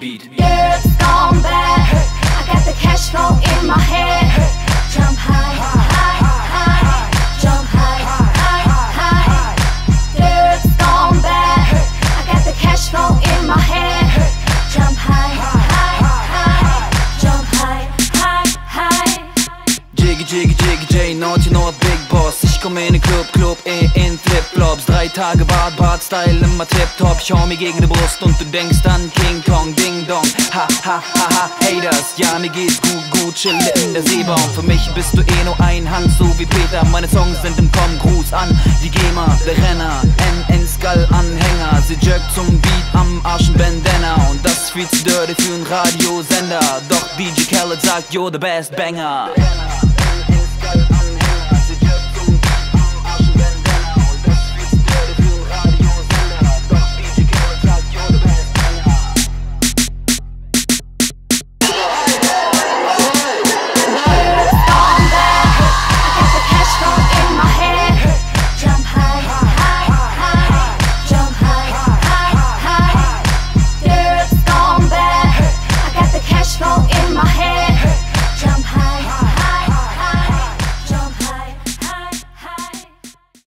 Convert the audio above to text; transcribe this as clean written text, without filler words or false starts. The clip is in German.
Beat. Years gone bad, I got the cash flow in my head. Jump high, high, high, jump high, high, high. Years gone bad, I got the cash flow in my head. Jump high, high, high, jump high, high, high. Jiggy, jiggy, jiggy, J, naughty, not Big Boss. Ich komm in den Club, in Flipflops. 3 Tage Bart-Style, immer Tip-Top. Ich hau mir gegen die Brust und du denkst an King Kong, Ding Dong. Ha, ha, ha, ha, Haters. Ja, mir geht's gut, chille in der Seebaum. Für mich bist du eh nur ein Hand, so wie Peter. Meine Songs sind im Kommen, Gruß an die GEMA, der Renner. NN Skull-Anhänger, sie jerkt zum Beat am Arschenbandana. Und das ist viel zu dirty für einen Radiosender. Doch DJ Khaled sagt, you're the best banger.